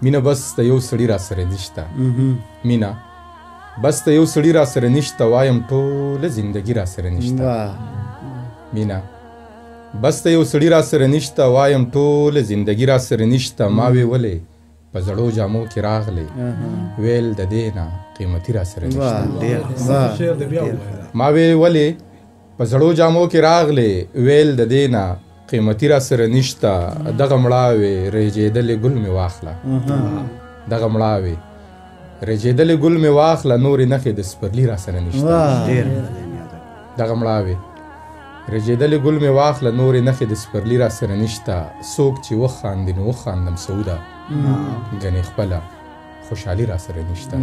مینه بس د یو سړي را سره نشته مینه بس د یو سړي را سره نشته وایم ټوله زندګي را سره نشته مینه بس د یو سړي را سره نشته وایم ټوله زندګي را سره نشته ما وی ولې په زړو جامو کې راغلی ویل د دې نه قیمتي را سره نشته ما وی ولې په زړو جامو کې راغلی ویل د دې نه قیمتي را سره نشته دغه مړاوې رېجېدلې ګل مې واخله دغه مړاوې رېجېدلې ګل مې واخله نورې نښې د سپرلي را سره نشته دغه مړاوې رېجېدلې ګل مې واخله نورې نښې د سپرلي را سره نشته څوک چې وخاندي نو وخاندم سعوده ګنې خپله خوشحالي را سره نشته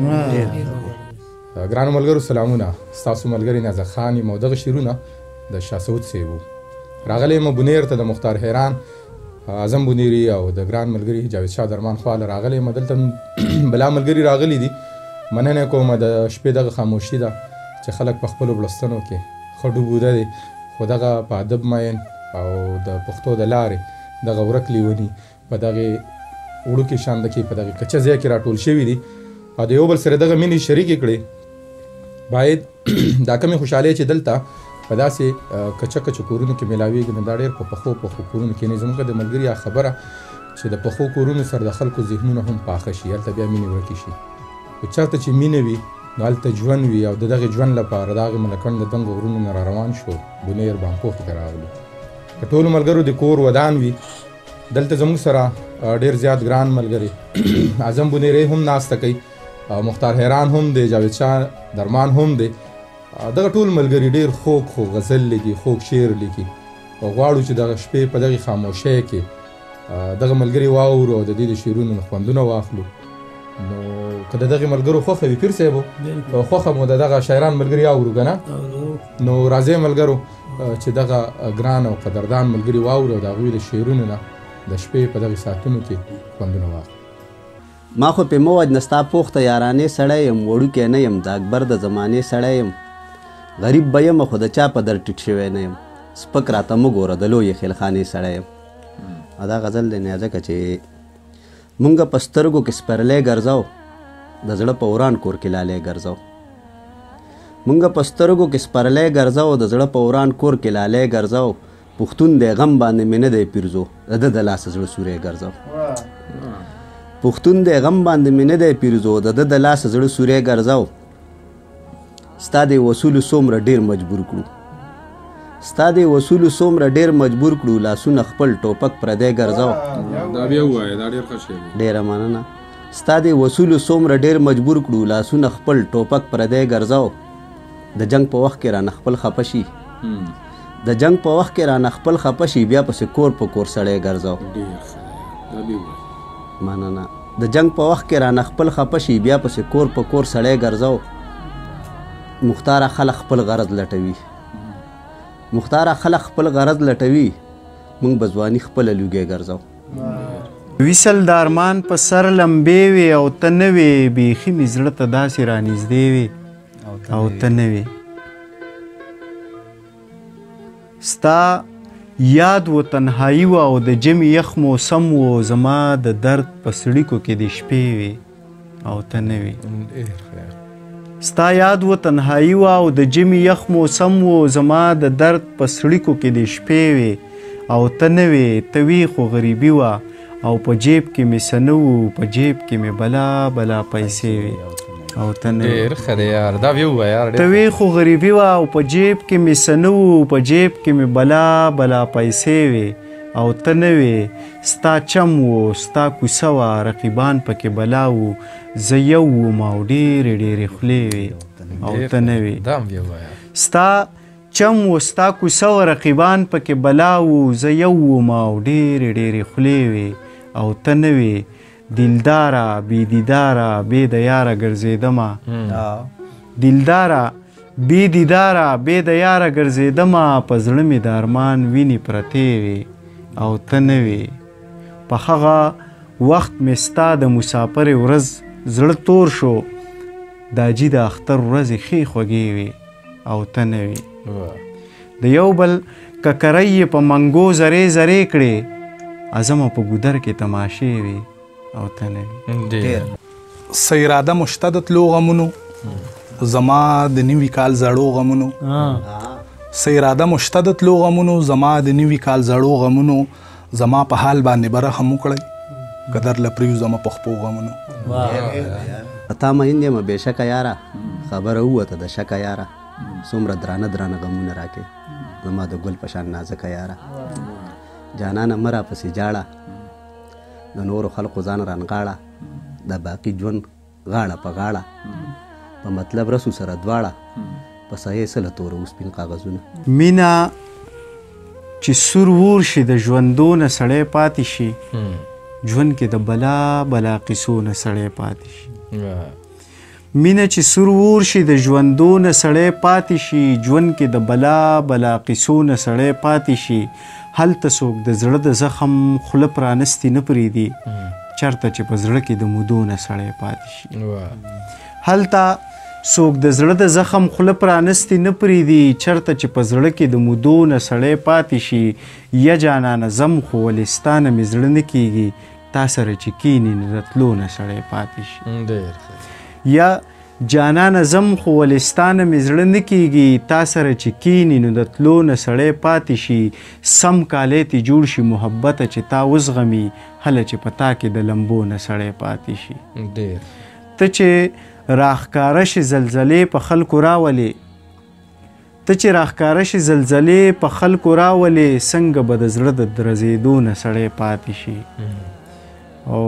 ګرانو ملګرو سلامونه ستاسو ملګری نیازک خان یم او دغه شعرونه د شاه سعود صاحب وو راغلی یم بونیر ته د مختار حیران اعظم بونیري او د ګران ملګري جاوید شاه درمان خواله راغلی یم دلته بلا ملګري راغلي دي مننه کوم د شپې دغه خاموشي ده چې خلک په خپلو بړستنو کې ښه ډوبوده دي خو دغه په ادب مین او د پښتو د لارې دغه ورک لیوني په دغې وړوکې شانده کې په دغې کچه ځای کې راټول شوي دي او د یو بل سره دغه مینې شریکې کړې باید دا کمې خوشحالۍ چې دلته په داسې کچه کچه کورونو کې میلاویږي نو دا ډېر په پخو پخو کورونو کې نه زموږ د ملګري خبره چې د پخو کورونو سره د خلکو ذهنونه هم پاخه شي هلته بیا مینې ورکې شي خو چېرته چې مینه وي نو هلته ژوند وي او د دغې ژوند لپاره د هغې ملکنډ د دنګو غرونو نه را روان شو بونیر بانکوخې ته راغلو که ټولو ملګرو د کور ودان وي دلته زموږ سره ډېر زیات ګران ملګري اعظم بونیری هم ناسته کوي مختار حیران هم دی جاوید شاه درمان هم دی دغه ټول ملګري ډېر خوږ خوږ غزل لیکي خوږ شعر لیکي او غواړو چې دغه شپې په دغې خاموشۍ کې دغه ملګري واورو او د دې د شعرونو نه خوندونه واخلو نو که د دغې ملګرو خوښه وي پیر صاحب خوښه مو د دغه شاعران ملګري اورو که نه نو راځئ ملګرو چې دغه ګران او قدردان ملګري واورو او د هغوی د شعرونو نه د شپې په دغې ساعتونو کې خوندونه واخلو ما خو پې مه وجنه ستا پوخته یارانې سړی یم وړوکی نه یم د اکبر د زمانې سړی یم غریب به یم خو د چا په در ټیټ شوی نه یم سپک راته مه ګوره د لویې خیلخانې سړی یم او دا غزل دی نیازکه چې مونږ په سترګو کې سپرلی ګرځو د زړه په وران کور کې لالی ګرځو مونږ په سترګو کې سپرلی ګرځو د زړه په وران کور کې لالی ګرځو پښتون دی غم باندې مې نه دی پیرزو د ده د لاسه زړه سوری ګرځو پښتون دی غم باندې مې نه دی پیرزو د ده د لاسه زړه سوری ګرځو ستا د وصولو څومره ډېر مجبور کړو ستا د وصولو څومره ډېر مجبور کړو لاسونه خپل ټوپک پردی ګرځو ډېره مننه ستا د وصولو څومره ډېر مجبور کړو لاسونه خپل ټوپک پردی ګرځو د جنگ په وخت کې رانه خپل خفه شي د جنگ په وخت کې رانه خپل خفه شي بیا پسې کور په کور سړی ګرځو مننه د جنگ په وخت کې رانه خپل خفه شي بیا پسې کور په کور سړی ګرځو مختاره خلق خپل غرض لټوي مختاره خلق خپل غرض لټوي موږ به ځواني خپله لوګی ګرځو وصل دارمان په سر لمبې وې او ته نه وې بیخي مې زړه ته داسې رانږدې وې او ته نه وې ستا یاد و تنهایی و او د جمع یخ موسم و زما د درد په سړیکو کې د شپې وې او ته نه وې ستا یاد و تنهایی و او د جمع یخ موسم و زما د درد په سړیکو کې د شپې وې او ته نه وې ته وې خو غریبي وه او په جیب کې مې څه نه وو په جیب کې مې بلا بلا پیسې وې او ته نه ته وې خو غریبي وه او په جیب کې مې څه نه وو په جیب کې مې بلا بلا پیسې وې او ته نه وې ستا چم و ستا کوڅه وه رقیبان پکې بلا وو زه یو وم او ډېرې ډېرې خولې وې او ته نه وې ستا چم و ستا کوڅه وه رقیبان پکې بلا وو زه یو وم او ډېرې ډېرې خولې وې او ته نه وې دلداره بې دیداره بې د یاره ګرځېدمه دلداره بې دیداره بې د یاره ګرځېدمه په زړه مې د ارمان وینې پرتې وې او ته نه وې په هغه وخت مې ستا د مسافرې ورځ زړه تور شو دا جي د اختر ورځې ښې خوږې وې او ته نه وې د یو بل ککرۍ یې په منګو زرې زرې کړې اعظمه په ګودر کې تماشې وې او ته نه ډېر څه اراده مشته د تلو غمونو زما د نوي کال زړو غمونو څه اراده مشته د تلو غمونو زما د نوي کال زړو غمونو زما په حال باندې به رحم وکړئ قدر له پرېوځمه په خپو غمونو تا مین یم بېشکه یاره خبره ووته د شکه یاره څومره درانه درانه غمونه راکې زما د ګل په شان نازکه یاره جانانه مه راپسې جاړه د نورو خلقو ځان رانغاړه د باقي ژوند غاړه په غاړه په مطلب رسو سره دواړه په سایې سله توره وسپین کاغذونه مینا چې سور ور شي د ژوندو نه سړی پاتې شي ژوند کې د بلا بلا قصو نه سړی پاتې شي مینه چې سور ور شي د ژوندو نه سړی پاتې شي ژوند کې د بلا بلا قصو نه سړی پاتې شي هلته څوک د زړه د زخم خوله پرانستې نه پرېږدي چېرته چې په زړه کې د مودو نه سړی پاتې شي هلته څوک د زړه د زخم خوله پرانستې نه پرېږدي چېرته چې په زړه کې د مودو نه سړی پاتې شي یا جانانه زم خو ولې ستا نه مې زړه نه کېږي تا سره چې کینې نو د تلو نه سړی پاتې شي یا جانانه زم خو ولې ستا نه مې زړه نه کېږي تا سره چې کینې نو د تلو نه سړی پاتې شي سم کالی تې جوړ شي محبته چې تا وزغمي هله چې په تا کې د لمبو نه سړی پاتې شي ته چې راښکاره شي زلزلې په خلکو راولې ته چې راښکاره شي زلزلې په خلکو راولې څنګه به د زړه د درزېدو نه سړی پاتې شي او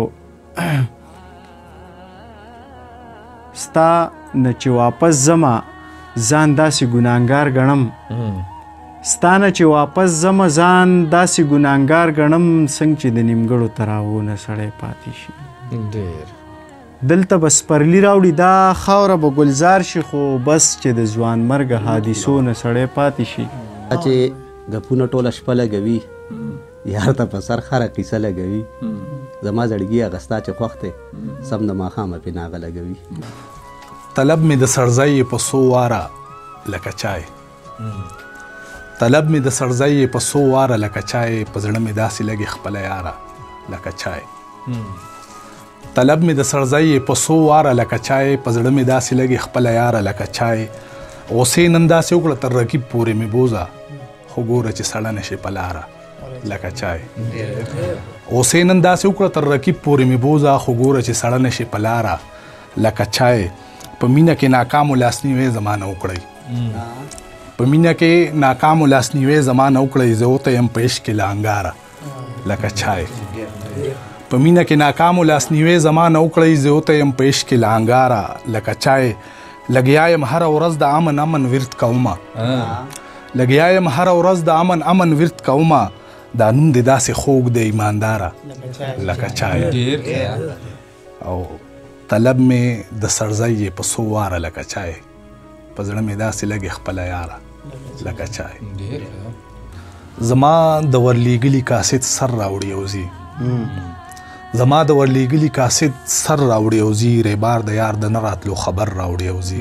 ستا نه چې واپس ځمه ځان داسې ګناهګار ګڼم ستا نه چې واپس ځمه ځان داسې ګناهګار ګڼم څنګه چې د نیمګړو تراوو نه سړی پاتې شي دلته به سپرلي راوړي دا خاوره به ګلزار شي خو بس چې د ځوان مرګه حادثو نه سړی پاتې شي چې ګپونه ټوله شپه لګوي یار ته په سر خره قیسه لګوي زما زړګي هغه ستا چې خوښ دی سم د ماښامه پې ناغه لګوي طلب مې د سړځی په څو واره لکه چای طلب مې د سړځی په څو واره لکه چای په زړه مې داسې لګي خپله یاره لکه چای طلب مې د سړځی په څو واره لکه چای په زړه مې داسې لګي خپله یاره لکه چای غوسې نن داسې وکړه تر رقیب پورې مې بوزه خو ګوره چې سړه نشي په لاره لکه چای غوسې نن داسې وکړه تر رقیب پورې مې بوزه خو ګوره چې سړه نشي په لاره لکه چای په مینه کې ناکامو لاسنیوی زمانه وکړئ په مینه کې ناکامو لاسنیوی زمانه وکړئ زه وته یم په عشق کې لانګاره لکه چای په مینه کې ناکامو لاسنیوی زمانه وکړئ زه وته یم په عشق کې لانګاره لکه چای لګیا یم هره ورځ د امن امن ورد کومه لګیا یم هره ورځ د امن امن ورد کومه دا نوم دې داسې خوږ دی ایمانداره لکه چای او طلب مې د سړځی په څو واره لکه چای په زړه مې داسې لګي خپله یاره لکه چای زما د ورلیږلي کاسید سر راوړي اوزي زما د ورلیږلي کاسید سر راوړي اوزي ریبار د یار د نه راتلو خبر راوړي اوزي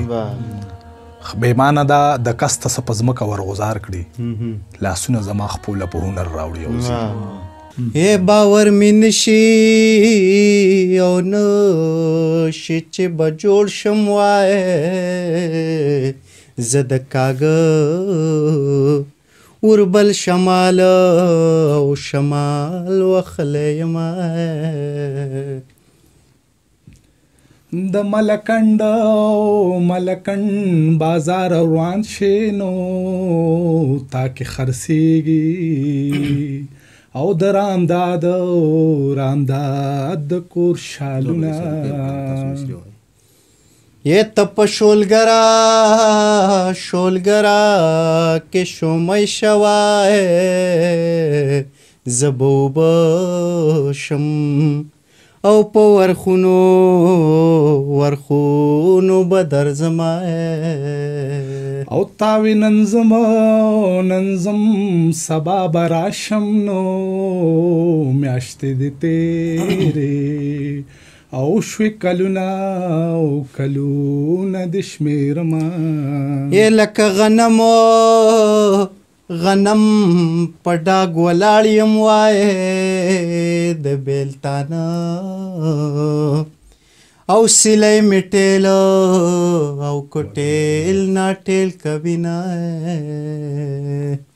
بېمانه ده د کس ته څه په ځمکه ورغوزار کړي لاسونه زما خپوله په هنر راوړي اوزي باور مې نشي او نشي چې به جوړ شم وای زه د کاږه وربل شمال او شمال وخلی یما د ملکنډ ملکنډ بازار روان شي نو تاکې خرڅېږي او د رامداد د کور شالونه یې ته په شولګرا کې شومی شوای زه به اوبه شم او په ورخونو به درځمه او تاوی ننظم سبا براشم نو میاشتې دې تیرې او شوي کلونه د شمیرما یې لکه غنمو غنم په ډاګ ولاړ یم وایې د بیلتانه او سلی مې ټیل او کټیل نا ټیل کبینه